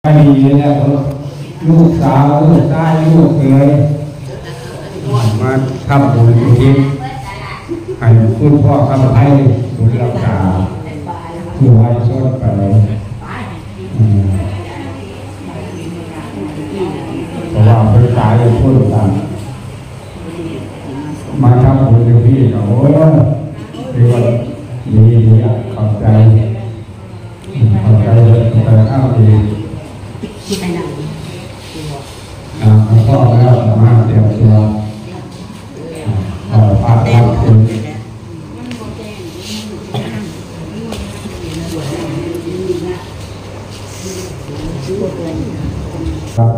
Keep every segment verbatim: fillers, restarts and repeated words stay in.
ไม่ดีแล้วลูกสาวลูกชายลูกเขยมาทำบุญอุทิศให้คุณพ่อข้าพเจ้าบุญรักษาผู้ให้ชดไปเพราะว่าเป็นตายพูดกันมาทำบุญอยู่พี่โอ้ยเรียกว่าดีดีขอบใจขอบใจแต่ข้าวดีอ่าพ่อแล้วมาเตรียมตัวพาท่านถึงครับ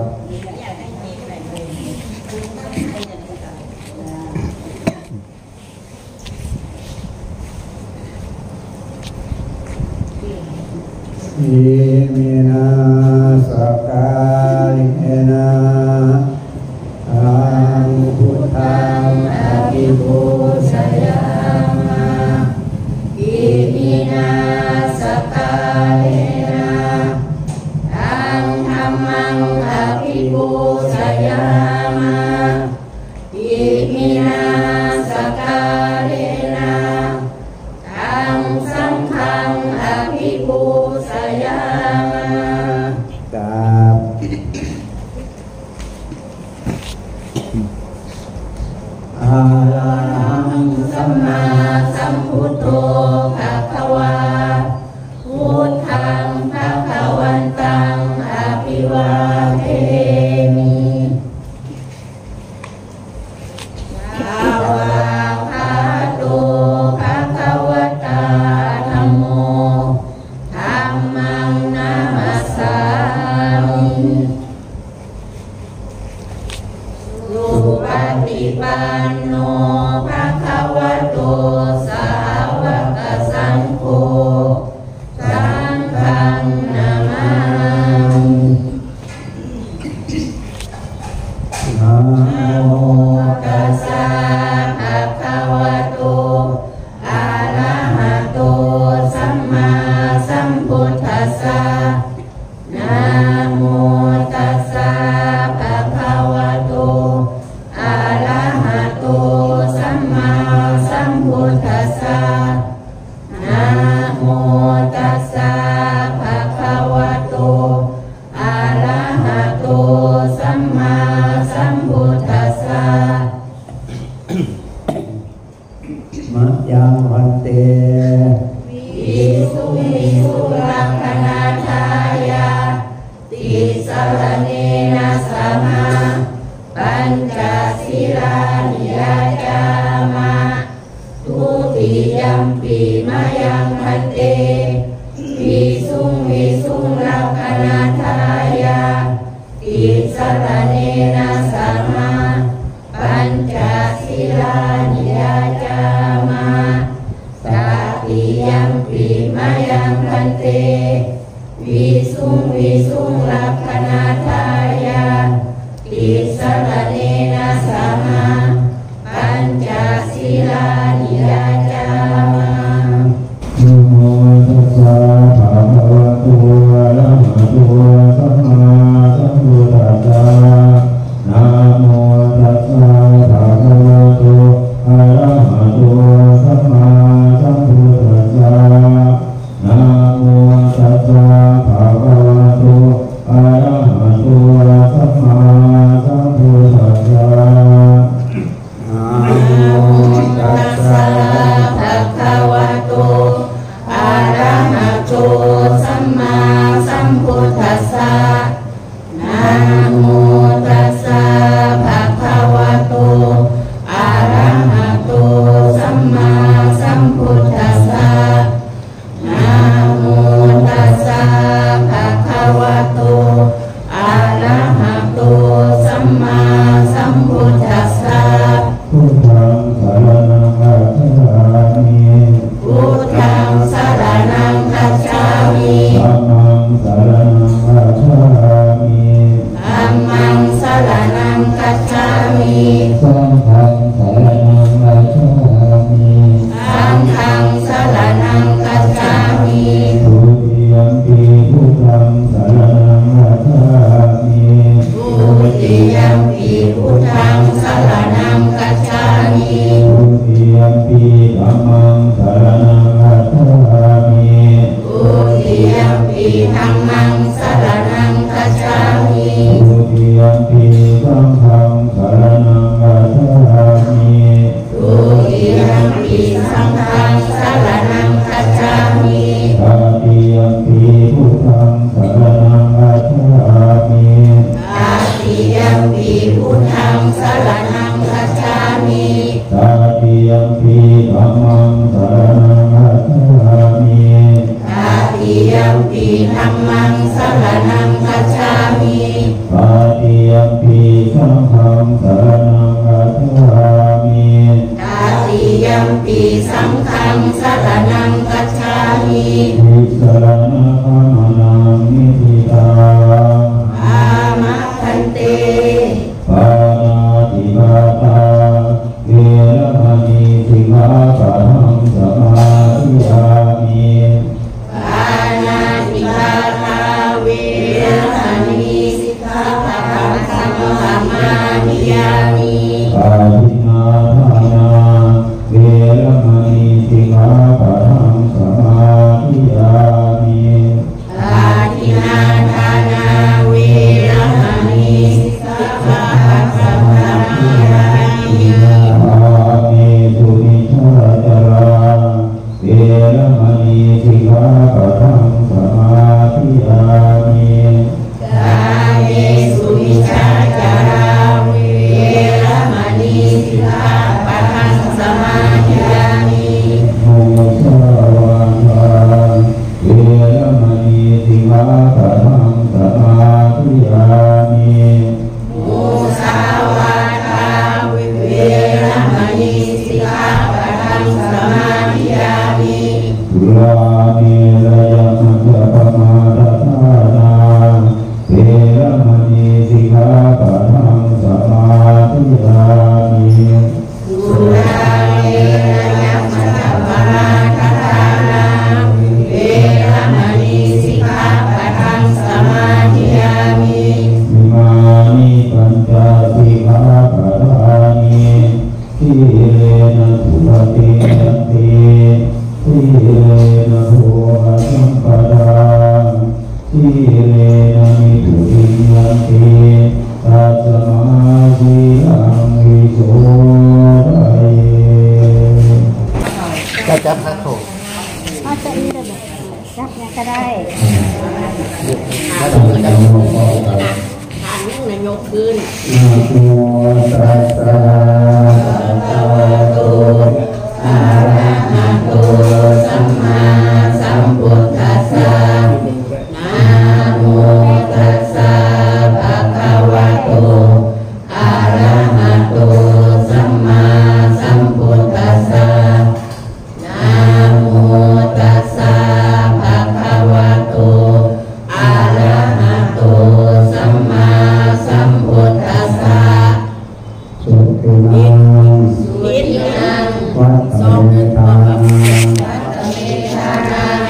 อิมินาสกายนาอังพุทธังอภิปูชยามะอิมินาสกายนาอังธัมมังอภิปูชยามะอิมินาสกายนาอังสังฆังอภิปูชยามะตาอะระหังสัมมาสัมพุทโธภะคะวาพุทธังภะคะวันตังอภิวาเทมิภะวะคะโตภะคะวะตาธัมโมธัมมังนะมัสสามิสุปฏิปันโนภะคะวะโตสาวกสังโฆสังฆังนะมามินะโมตัสสะภะคะวะโตอะระหะโตสัมมาสัมพุทธัสสะนะโมตัสสะภะคะวะโตอะระหะโตสัมมาสัมพุทธัสสะนะโมตัสสะภะคะวะโตอะระหะโตสัมมาสัมพุทธัสสะมัจยังวันเตวิสุวิสุรังคณาทายาติสรเนนะสมาปัญจศีลานิยาจามะทุติยัมปิมายังพันเตวิสุวิสุรังคณาทายาติสรเนนะสมาปัญจศีลานิยาจามะตติยัมปิมายังพันเตวิสุวิสุรังคณาทายาติสรเนนะสมาปัญจศีลานิยาจามะนะโมตัสสะภะคะวะโตอะระหะโตสัมมาสัมพุทธัสสะนะโมตัสสะภะคะวะโตอะระหะโตสัมมาสัมพุทธัสสะนะโมตัสสะภะคะวะโตอะระหะโตสัมมาสัมพุทธัสสะนะโมตัสสะภะคะวะโตอะระหะโตสัมมาสัมพุทธัสสะนะโมตัสสะภะคะวะโตอะระหะโตสัมมาสัมพุทธัสสะนะโมตัสสะภะคะวะโตอะระหะโตสัมมาสัมพุทธัสสะพุทธังสรณังคัจฉามิพุทธังสรณังคัจฉามิธัมมังสรณังคัจฉามิธัมมังสรณังคัจฉามิสังฆังสรณังคัจฉามิสังฆังสรณังคัจฉามิทุติยัมปิพุทธังสรณังคัจธัมมังสรณังคัจฉามิตาติยัมปีธัมมังสรณังคัจฉามิปาติยัมปีสังฆังสรณังคัจฉามิตาติยัมปีสังฆังสรณังคัจฉามิทิสรณะขมนังนิธิตังอามะพันเตปานาติปาตาเวรมณีสิกขาปะทังสมาธิยามิปานาติปาตาเวรมณีสิกขาปะทังสมาธิยามิปาทินาทานาเวรมณีสิกขาปะทังสมาธิยามิปาทินาทานาเวรมณีสิกขาปะทังสมาธิยามิอาเมสุมิชาจาราเวรมณีสิกขาปะทังสมาธิยามิกาเมสุมิชาจาราเวรมณีสิกขาปะทังสมาธิยามิโมสาวาทาเวรมณีสิกขาปะทังสมาธิยามิมุสาวาทาเวรมณีสิกขาปะทังสมาธิยามิสุราเมรยมัจจปมาทฐานาเวรมณีสิกขาปะทังสมาธิยามิสุราเมรยมัจจปมาทฐานาเวรมณีสิกขาปะทังสมาธิยามิอิมานิปัญจสิกขาปะทานิทิเรนะทุปติยันติทิเรนะโภคสัมปทาทิเรนะมิถุติยันติตัสสมาธิอังวิโสทะเยจะจับพระโขเอาจะอีได้บ่จับเนี่ยก็ได้ถ้าเราจะมองมองกันฐานนั่งนายกขึ้นนะโมตัสสะภะคะวะโตอะระหะโตสัมมาสัมพุทธัสสะนะโมตัสสะภะคะวะโตอะระหะโตสัมมาสัมพุทธัสสะนะโมตัสสะภะคะวะโตอะระหะโตสัมมาสัมพุทธัสสะสุขินังสุขินังวัฏเมธานังวัฏเมธานัง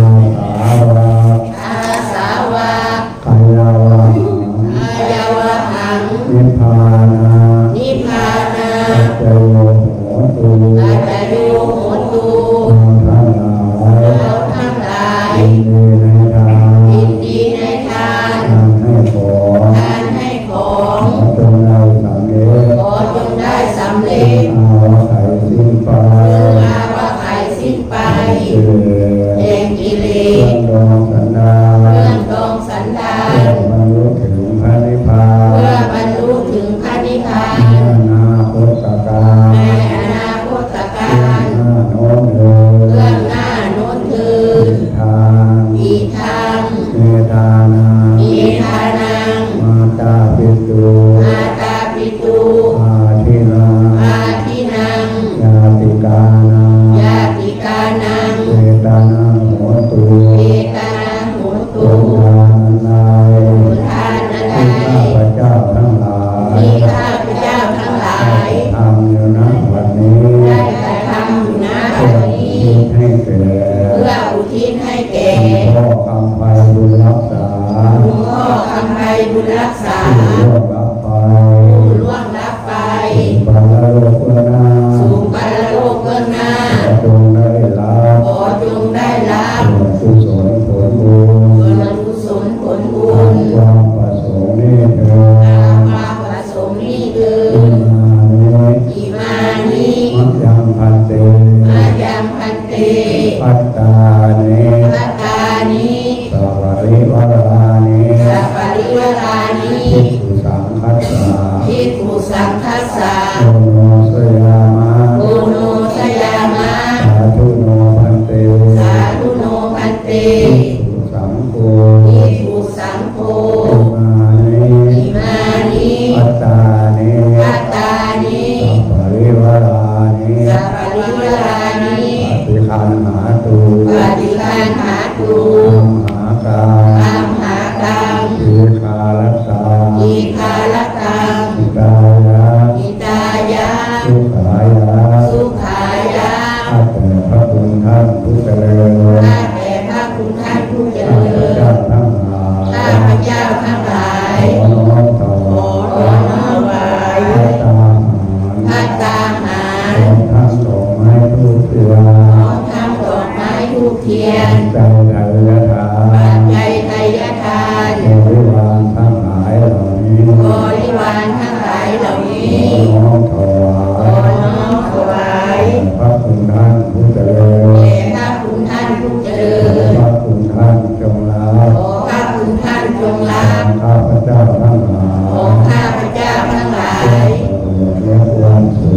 อาสาวะอาสาวะกายาวะกายาวะหังนิพพานานิพพานาปัจจโยโหตุปัจจโยโหตุเราทั้งหลายยินดีในทานยินดีในทานการให้ของการให้ของขอจงได้สำเร็จขอจงได้สำเร็จอาว่าไขสิ้นไปอาว่าไขสิ้นไปแห่งกิเลสเรื่องดองสันดาเรื่องดองสันดาเพื่อบรรลุถึงพระนิพพานเพื่อบรรลุถึงพระนิพพานในอนาคตการในอนาคตการหน้าโน้นเถิดเรื่องหน้าโน้นเถิดทางอีกทางเมตานังเมธานังมาตาปิตุมาตาปิตุอาทินังอาทินังญาติกานังญาติกานังเวตานังโหตุเวตานังโหตุทานนายทานนันใดที่ข้าพเจ้าทั้งหลายที่ข้าพเจ้าทั้งหลายทำอยู่ณวันนี้ได้กระทำอยู่ณวันนี้ให้แก่เพื่ออุทิศให้แก่พ่อคำไพบุญรักษาหลวงพ่อคำไพบุญรักษาผู้ร่วงรับไปผู้ล่วงลับไปบรรโลกเบื้องหน้าสู่ปรโลกเบื้องหน้าขอจงได้รับขอจงได้รับส่วนกุศลผลบุญส่วนกุศลผลบุญความประสงค์นี้เถิดตามความประสงค์นี้คืออิมานิอิมานิมัจยังพันเตอายังพันเตปัตตานิพัตตานิสวริวรานิสัพปริวารานิภิกขุสังคัสสะภิกขุสังคัสสะโอโนสยามะโอโนสยามะ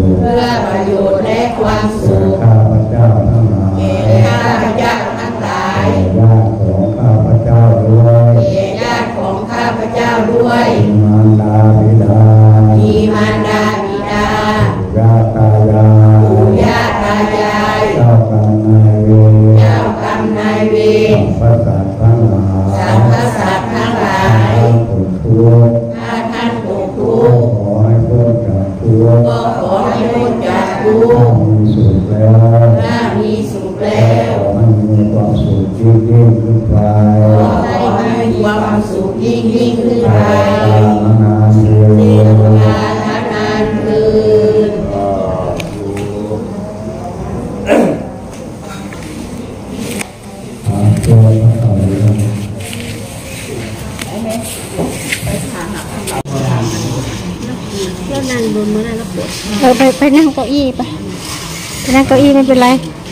เพื่อประโยชน์และความสุขข้าพเจ้าทั้งหลายแก่ข้าพเจ้าทั้งหลายญาติของข้าพเจ้าด้วยแก่ญาติของข้าพเจ้าด้วยมารดาบิดามีมารดาบิดาญาตายายปู่ย่าตายายเจ้ากรรมนายเวรเจ้ากรรมนายเวรพระสัตว์ทั้งหลายสรรพสัตว์ทั้งหลายผลทุกข์ถ้าท่านตกทุกข์ขอให้พ้นจากทุกข์ก็ขอให้พ้นจากทุกข์มีสุขแล้วถ้ามีสุขแล้วขอให้มีความสุขยิ่งยิ่งขึ้นไปขอให้มีความสุขยิ่งยิ่งขึ้นไปมานานเดือนเวลาทนานคืนตัวพระเอาเลยแล้วนั่งบนมือนั่งแล้วปวดเออไปไปนั่งเก้าอี้ไปไปนั่งเก้าอี้ไม่เป็นไร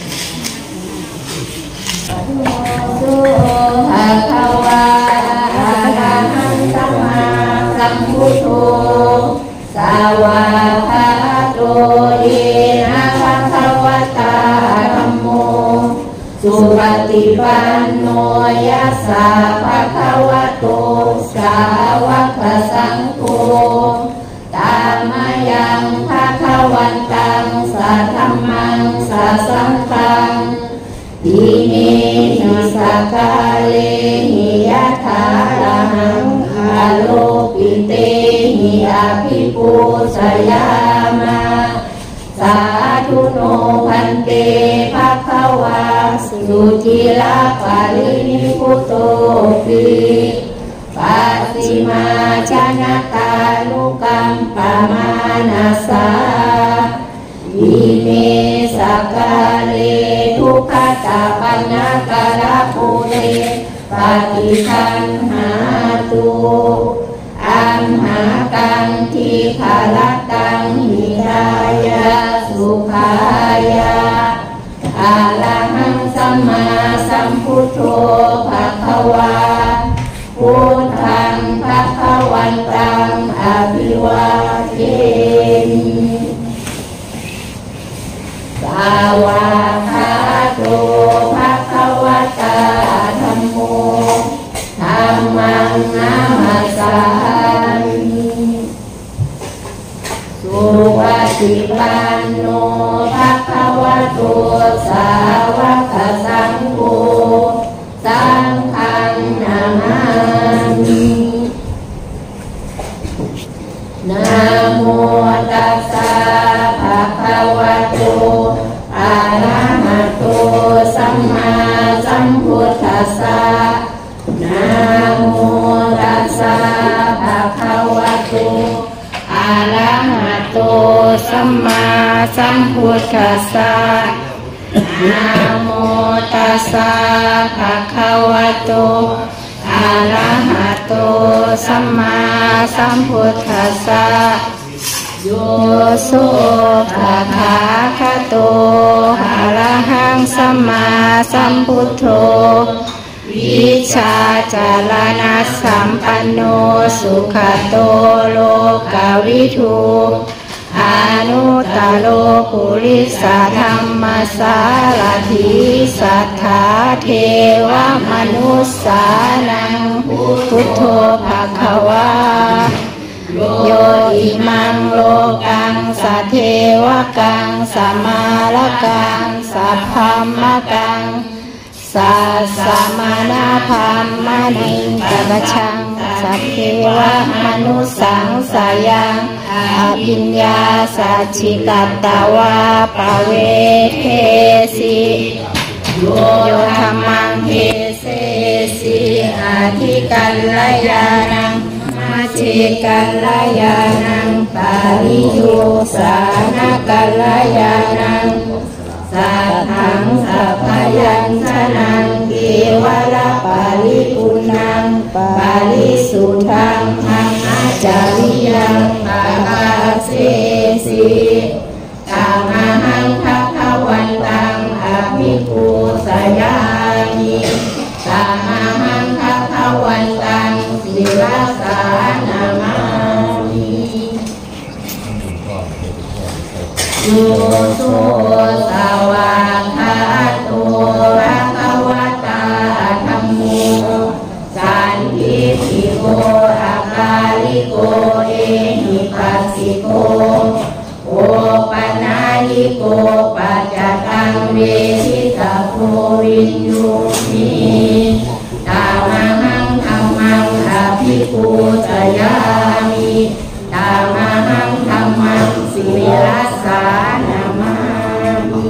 สุภะคะวะอะระหังสัมมาสัมพุทโธสาวะคาโตเยนะภะคะวะตาธัมโมสุปฏิปันโนยัสสะภะคะวะโตสาวกสังโฆตามยังภะคะวันตังสัทธัมมังสัสสังฆังอิเมหิสักกาเลหิยะถาระหังอาโลปิเตหิอาภิปูสยามะสาธุโนพันเตภะคะวาสุจิลาภาลินิพุตโตปิปัสสิมาชนะตานุกัมปะมานาสาอิเมสักกาเลทุกขตาปัญญากาลปุเรปฏิคันหาตุอัมหากังทีขาลตังหิตายาสุขายาอะระหังสัมมาสัมพุทโธภะคะวาพุทธังภะคะวันตังอภิวาเทมิสาวะคาโตภะคะวะตาธัมโมธัมมังนามัสสามิสุปฏิปันโนภะคะวะโตสาวกสังโฆสังฆังนามามินะโมตัสสะภะคะวะโตอะระหะโตสัมมาสัมพุทธัสสะนะโมตัสสะภะคะวะโตอะระหะโตสัมมาสัมพุทธัสสะนะโมตัสสะภะคะวะโตอะระหะโตสัมมาสัมพุทธัสสะโยโสภะคะคะโตอะระหังสัมมาสัมพุทโธวิชาจารณะสัมปันโนสุขโตโลกวิทูอนุตตโรปุริสธรรมสารถิสัทธาเทวมนุสสานังพุทโธภคะวาโยอิมังโลกังสัทเทวกังสัมมาลกังสัพพมกังสัสสะมานาภัมมณิงกัปชังสัพเพวะมนุสสังสายังอภิญญาสัจฉิกัตตวาปะเวเทสิโยธัมมังเทเสสิอาทิกัลลยานังมัชฌิกัลลยานังปาริโยสานกัลลยานังสัทธังสัพพยัญชนะเกวะละปาริปุณังปาริสุทธังธรรมจาริยังปะกาเสสิกามหังภะคะวันตังอภิปูสยามิกามหังภะคะวันตังศิลสานามามิสุโสสวากขาโตภะคะวะตาธัมโมสันทิติโกอาการิโกเอหิปัสสิโกโอปนายิโกปัจจตังเวทิตาโพวินยูมิตามังธัมมังอภิปูชยามิตามังธัมมังสิรัสสานามามิ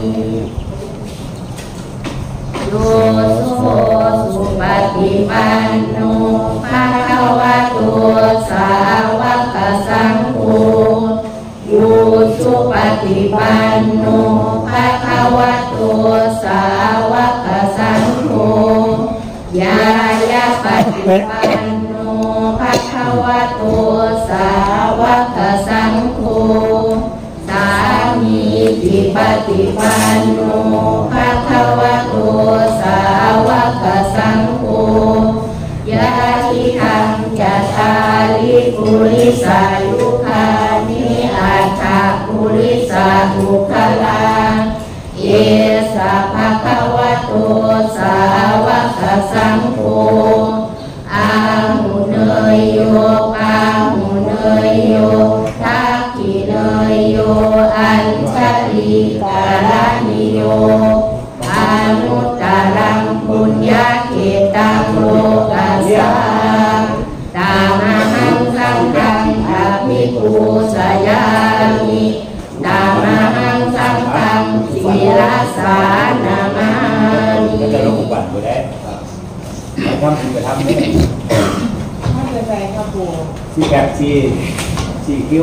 โยโสสุปฏิปันโนภะคะวะโตสาวกสังโฆอุสุปฏิปันโนภะคะวะโตสาวกสังโฆญาญาปฏิปันโนภะคะวะโตสาวกสังโฆสามีจิปฏิปันโนภะคะวะโตสาวกสังโฆยะทิทังจัตตาริปุริสายุคานิอัตถปุริสาทุกขลาเยสะภะคะวะโตสาวกสังโฆอาหุเนยโยอาหุเนยโยทักขิเนยโยอัญชลีกาลนิโยอนุตตรังปุญญาเขตังโลกัสสะตามังสังฆังอภิปูชยามิตามังสังฆังศิรัสสานามามิก็จะลงบัตรไปได้ทำคุณไปทำนี่ทำไปไปครับปูสี่แบบสี่สี่คิ้ว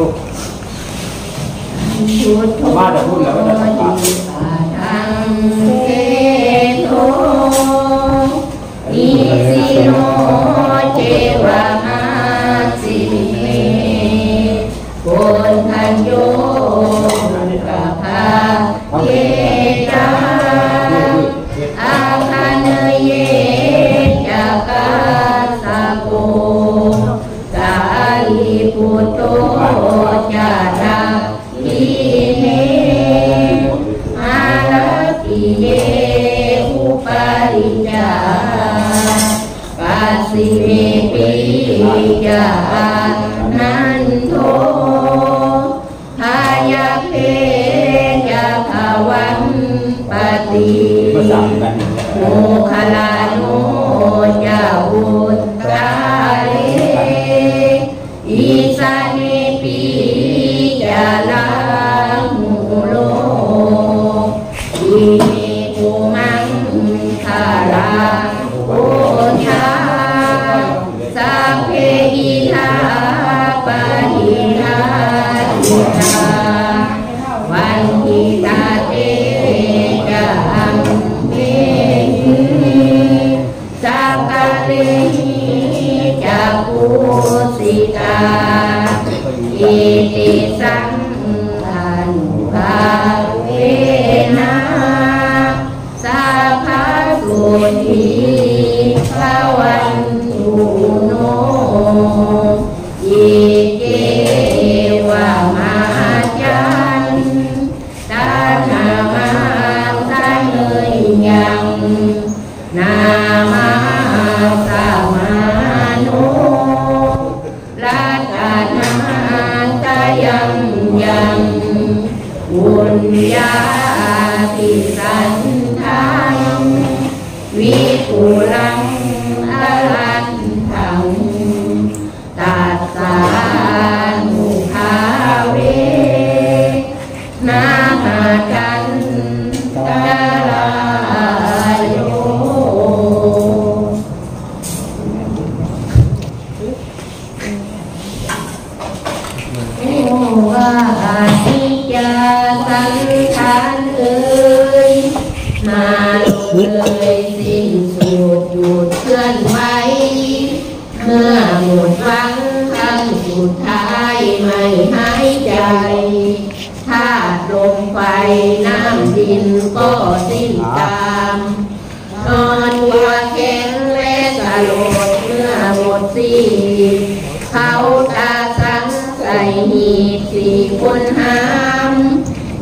มาแต่พูดแล้วก็จะสัมผัสทังเกโตอิสิโนเจวะมาสิเมโกนทันโยกะภาเยจาอาคาเนเยจากาสะโกสาลีปุตโตจาราอิเนอาราติเยอุปาริจาปัสสิเมปิยานันโทพายาเพยาภวันปฏิโมคลาโนยาวุตตาเลอิสาเนปิยาลามุโลอิเมภูมังคาราโอชาสัพเพอิทาปะหิทาติตาวันทิตาเตจัมเมหิสัพพะเลหิจักขุสิตาอิติสังขานุภาเวนะสัพพะสุทิภวันตุโนอิเกวะมาจันตานามาสังเยยังนามาสามาโนรัตนาตายังยังบุญญาติสันทังวิปุลังอรันทังตัสสานุภาเวนาหาจันตาลายโยโอวาทิจาสังขารเอ่ยมาลงเลยสิ้นสุดหยุดเคลื่อนไหวเมื่อหมดฟังครั้งสุดท้ายไม่หายใจธาตุลมไฟน้ำดินก็สิ้นตามนอนตัวแข็งและสลดเมื่อหมดสิ้นเขาตาสังใส่หีบสี่คนหาม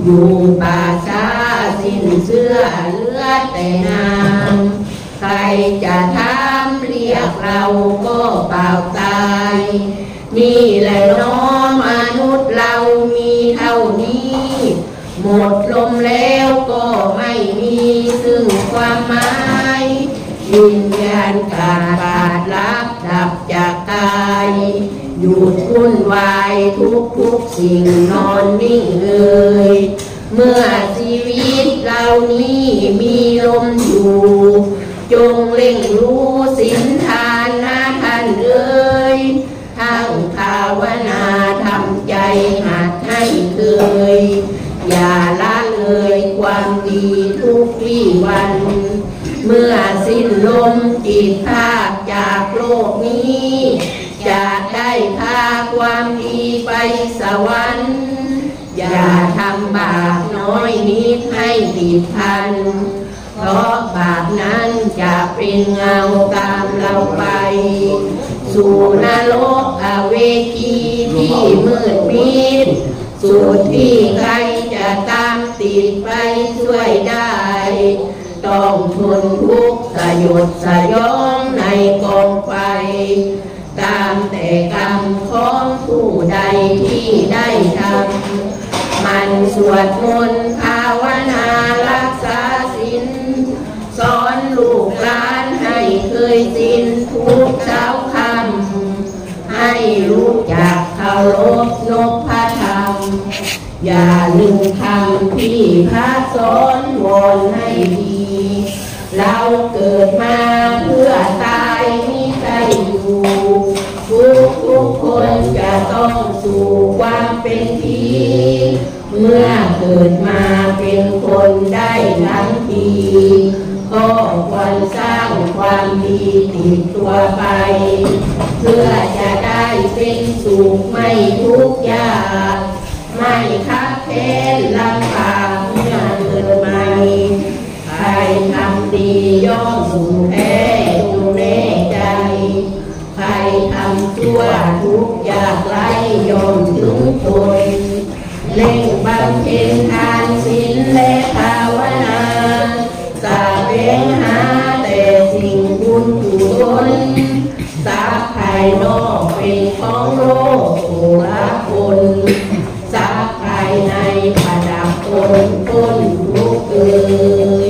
อยู่ป่าช้าสิ้นเสื้อเลือดแต่นางใครจะถามเรียกเราก็เปล่าตายนี่แหละน้อมนุษย์เรามีเท่านี้หมดลมแล้วก็ไม่มีซึ่งความหมายวิญญาณขาดบาดลับดับจากกายหยุดวุ่นวายทุกทุกสิ่งนอนนิ่งเลยเมื่อชีวิตเรานี้มีลมอยู่จงเล่งรู้สินทานนะท่านเอ่ยทั้งภาวนาทำใจหัดให้เคยอย่าละเลยความดีทุกวี่วันเมื่อสิ้นลมจิตภาคจากโลกนี้จะได้พาความดีไปสวรรค์อย่าทำบาปน้อยนิดให้ติดพันเพราะบาปนั้นจะเป็นเงาตามเราไปสู่นรกอเวจีที่มืดมิดสุดที่ใครจะตามติดไปช่วยได้ต้องทนทุกข์สยดสยองในกองไฟตามแต่กรรมของผู้ใดที่ได้ทำมันสวดมนต์ภาวนารักษาศีลสอนลูกหลานให้เคยศีลทุกเช้าค่ำให้รู้จักเคารพนพธรรมอย่าลืมคำที่พระสอนวอนให้ดีเราเกิดมาเพื่อตายมิใช่อยู่ทุกทุกคนจะต้องสู่ความเป็นผีเมื่อเกิดมาเป็นคนได้ทั้งทีก็ควรสร้างความดีติดตัวไปเพื่อจะได้เป็นสุขไม่ทุกข์ยากไม่คับแค้นลำบากเมื่อเกิดใหม่ใครทำดีย่อมสูญแพ้จงแน่ใจใครทำชั่วทุกข์ยากไร้ย่อมถึงตนเล่งบำเพ็ญทานศีลและภาวนาสาแสวงหาแต่สิ่งบุญกุศลทรัพย์ภายนอกเป็นของโลกโอฬารคนทรัพย์ภายในประดับตนต้นทุกข์เอ่ย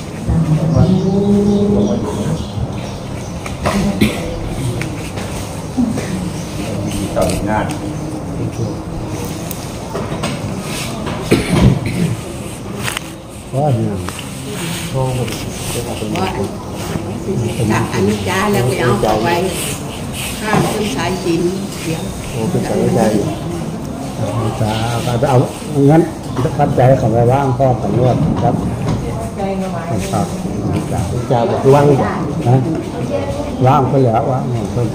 ต่องานว่าเนี่ยโอ้โหว่าอันนี้จ้าแล้วไปเอาเอาไว้ข้ามขึ้นสายสินเดี๋ยวโอ้เป็นสายใจจ้าไปเอางั้นปัจจัยของไปว่างพ่อสำรวจครับครับจ้าจ้าบอกว่างนะว่างก็เหลือว่างเพิ่ม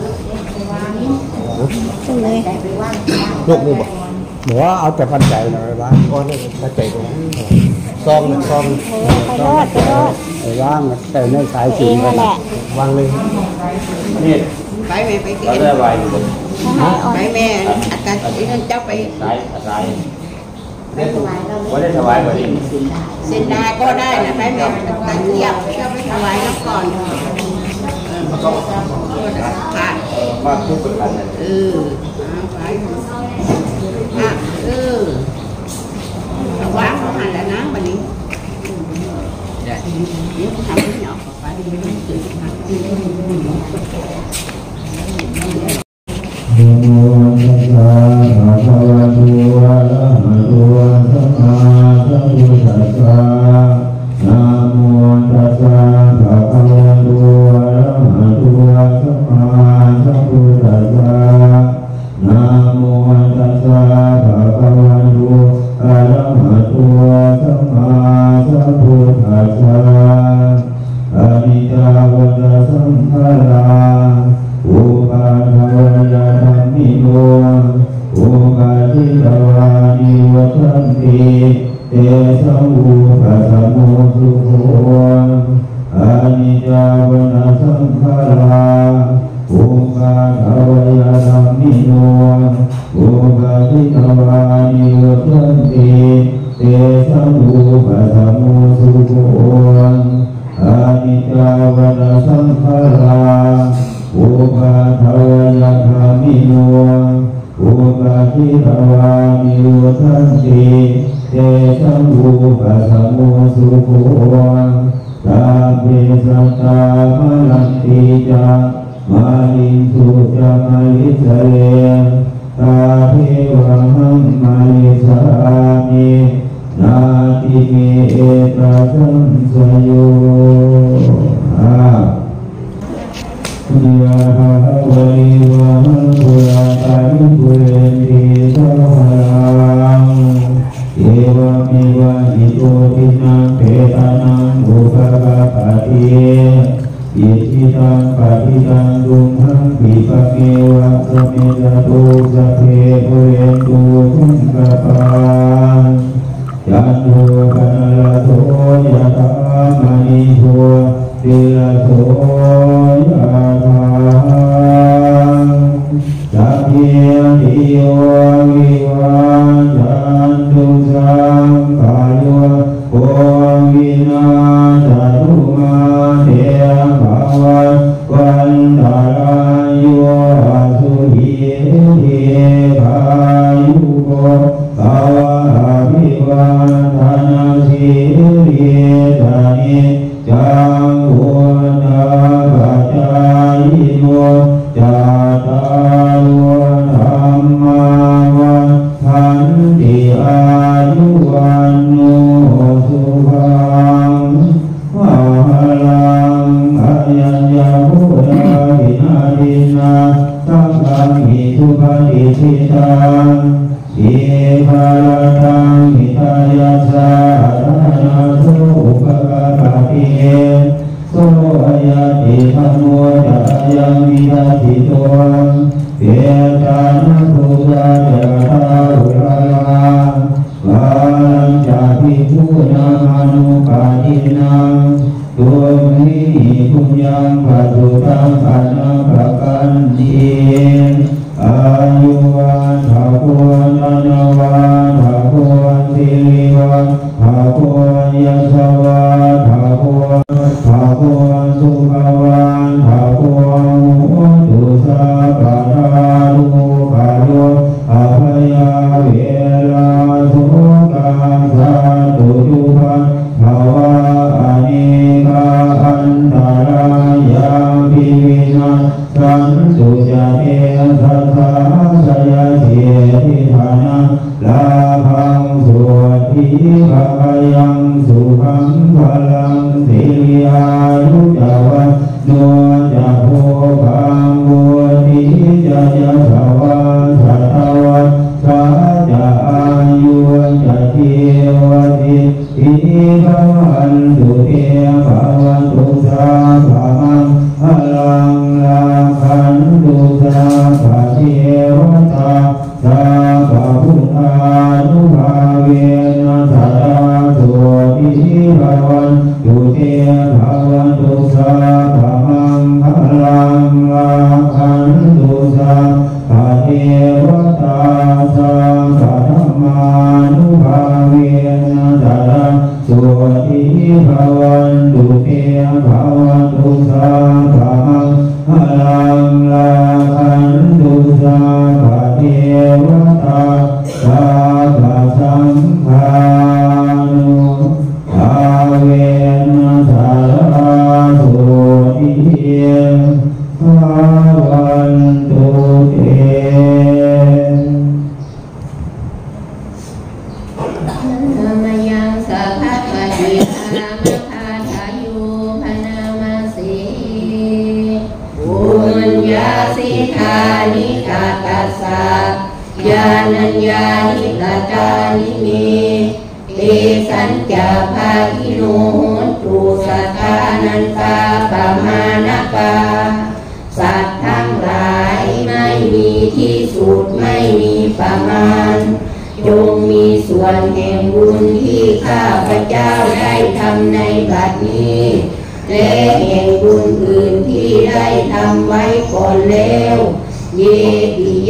จังเลยลูกนี่บอกบอกว่าเอาแต่ปัจจัยหน่อยว่างก็ได้ปัจจัยตรงนี้ซองซองไปรอดไปรอดไอ้ว่างแต่ในสายสีนั่นแหละวางเลยนี่ไปแม่ไปเก็เราบได้ไว้อยู่บนไปแม่อาการที่นั่นเจ้าไปสายสายว่าได้ถวายกว่านี้เส้นดาก็ได้นะไปแม่ตะเกียบเจ้าไปถวายแล้วก่อนผ่านมาทุกประการเลยเออไปอ่ะเออวางเขาหันแล้วนะวันนี้เดี๋ยวทำให้หยอกไปไม่ต้องตื่นนะนะโมตัสสะภะคะวะโตอะระหะโตสัมมาสัมพุทธัสสะนะโมตัสสะภะคะวะโตอะระหะโตสัมมาสัมพุทธัสสะนะโมตัสสะภะคะวะโตอะระหะโตสัมมาสัมพุทธัสสะอนิจจาวัฏสังขาราอุปาทวยธรรมิโนอุปาทิตวานิวัฏันติเตสะอุปัสสโมสุโขอนิจจาวัฏสังขาราอุปาทวยธรรมิโนอุปาทิตวานิวัฏันติเตสัมภูปัสสโมสุโขอานิจจาวนาสังขาราอุปาทวยาคามิโนอุปาทิตวามิโยสันติเตสัมภูปัสสโมสุโขตาเปสัตตามะลันติจามาลิสุจามาลิสเลตาเทวะหัมมาลิสามินาติเมเอตาสัมสโยอายะหาวะลิวะหังปุราตามิปุเรนติสารังเอวะเมวะอิโตทินังเปตานังอุปกาปะติอิทิตังปะทิตังดุมหังปิปะเกวะสเมจตุสัพเพปุเรนตุสังกปายันโทปะนะระโสยะถามณิโชติระโสยะถาสัพเพติโยวิวัชชันตุสังขารโยโควินาศตุมาเตภวันวันตารายโยสุขีเทพายุโกภวะอภิวันธนาสิริธานิจังวุฒาปัจจายโนจัตตารโอธรรมาวันทันติอายุวันโนสุขังภาลังอายัญญาภูตาหินาดินาสังฆังหิสุปฏิทิตังเอภาลัตังหิตายาสาธานาโสอุปกาปะติโสยะติธรรมโมจัตยังวิทัติโตเปตานะภูตาเจตาอุราลังวาลังจากภิกขุนามานุปาทินังตุมหิปุญญังปัจจุตังปันนังปะกันติอายุวันภาคุวันธนวันภาคุวันสิริวันภาคุวันยศวันภาคุวันภาคุวันสุขวันภาคุวันมุตุสาปะทาลุปะโยอภัยเวลาสุขังสันตุจุปันภาวะอเนกาอันตรายาภิวินาสันตุจเตสัทธาสยเสทิฐานะลาภังสุทิภะยังสุขังพลังสิริอายุจาวันโนจะโพภังบุติจะยะสวันสัตวันสัจจะอายุจะเทวติอิภวันตุเตภวันตุสาภามังพลังลาคันตุสาภาเทวตาสาภาพุทธานุภาเวนะสัตตาโสติภวันตุเตภวันตุสาภามังพลังลาคันตุสาภาเทวตาสาภาธรรมานุภาเวนะสัตตาโสติภวันตุเตภวันตุสาภามังพลังลาคันตุสาภาเทวตาสาภาสังฆานุภาเวนะสัตตาโสติภวันตุเตนามายังสัพพะปฏิภาณคาถายุพนามาสีปุญญาสิทานิกาตัสสะญาณัญญานิกาตานิเมเตสัญจาภาคิโนโหตุสัทธานันตาปะมานะปาสัตว์ทั้งหลายไม่มีที่สุดไม่มีประมาณจงมีส่วนแห่งบุญที่ข้าพเจ้าได้ทำในบัดนี้และแห่งบุญอื่นที่ได้ทำไว้ก่อนแล้วเยติย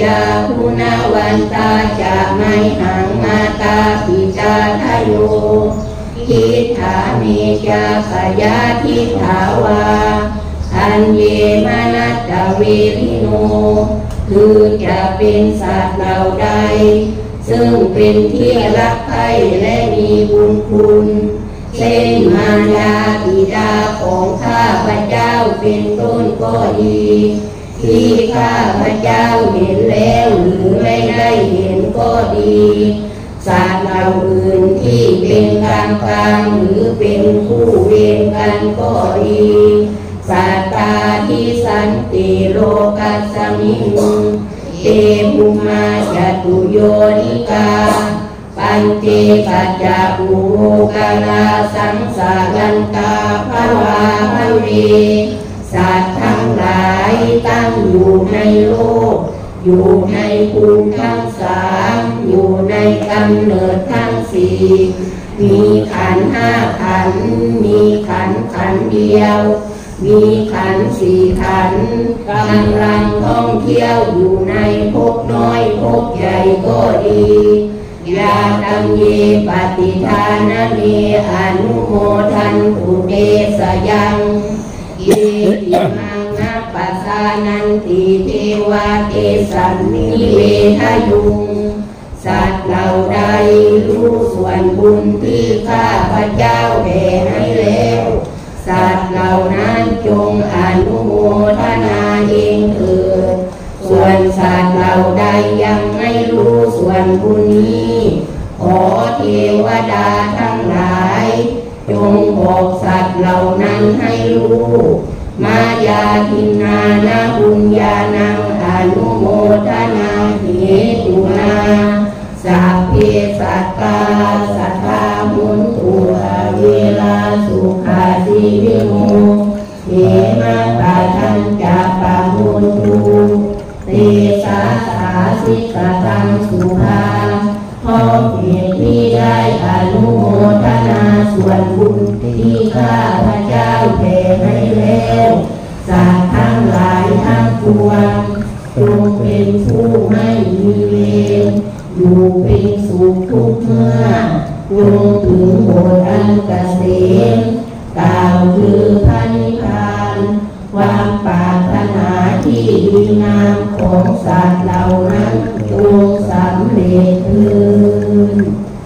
ยาคุณวันตาจะไม่หังมาตาปิจาทโยทิฏฐามิจาขยาทิฏฐาวาอันเยมนัตตเวริโนคือจะเป็นสัตว์เหล่าใดซึ่งเป็นที่รักใคร่และมีบุญคุณเช่นมารดาบิดาของข้าพเจ้าเป็นต้นก็ดีที่ข้าพเจ้าเห็นแล้วหรือไม่ได้เห็นก็ดีสัตว์เหล่าอื่นที่เป็นกลางกลางหรือเป็นคู่เวรกันก็ดีสัตตาที่สันติโลกัสสมิงเตภูมาจตุโยนิกาปัญเจปัจจอุโมกาลาสังสารันตาภวาภเวสัตว์ทั้งหลายตั้งอยู่ในโลกอยู่ในภูมิทั้งสามอยู่ในกำเนิดทั้งสี่มีขันธ์ห้าขันธ์มีขันธ์ขันธ์เดียวมีขันธ์สี่ขันธ์กำลังท่องเที่ยวอยู่ในภพน้อยภพใหญ่ก็ดียาตังเยปฏิทานเนอนุโมทันตุเตสยังเยติมังนัปปัสสานันติเทวาเตสันนิเวทยุงสัตว์เหล่าใดรู้ส่วนบุญที่ข้าพเจ้าแผ่ให้แล้วสัตว์เหล่านั้นจงอนุโมทนาเองเถิดส่วนสัตว์เหล่าใดยังไม่รู้ส่วนบุญนี้ขอเทวดาทั้งหลายจงบอกสัตว์เหล่านั้นให้รู้มายาทินานาบุญญาณังอนุโมทนาเหตุนาสัพเพสัตตาสัทธามุนตุเวลาสุขาสิวิโมเยมาตาทันจะปะมุนตุเตสาสาสิกตังสุภาเพราะเหตุที่ได้อนุโมทนาส่วนบุญที่ข้าพเจ้าแผ่ให้แล้วสัตว์ทั้งหลายทั้งปวงจงเป็นผู้ไม่มีเวรอยู่เป็นสุขทุกเมื่อจงถึงโบสถ์อันเกษมกล่าวคือพระนิพพานความปรารถนาที่ดีงามของสัตว์เหล่านั้นจงสำเร็จเถิด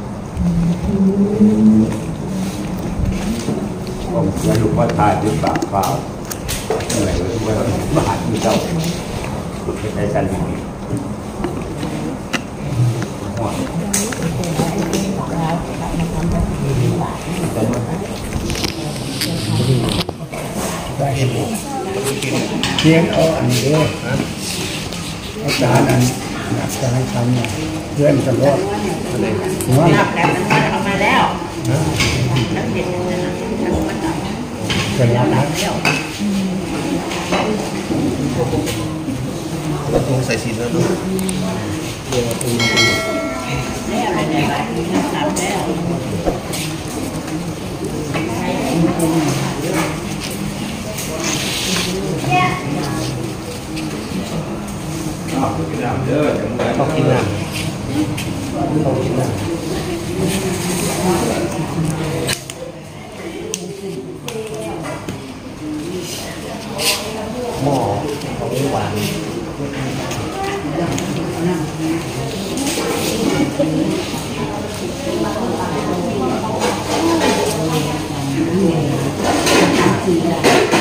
ผมไม่รู้ว่าทายหรือเปล่าเปล่าอะไรไม่รู้ว่าบาทมีเจ้าในชั้นนี้เพียงเอาอันนี้ด้วยนะอาจารย์อันอยากจะให้ทำเนี่ยเพื่อนกันรอดว่านับแล้วมันเอามาแล้วนับเด็ดเลยนะฉันมาจับเป็นรับนะลงใส่ชิ้นแล้วด้วยเดี๋ยวตีตีแล้วอะไรเนี่ยนับแล้วต้องกินน้ำเด้อต้องกินน้ำต้องกินน้ำหม้อของหวานสี่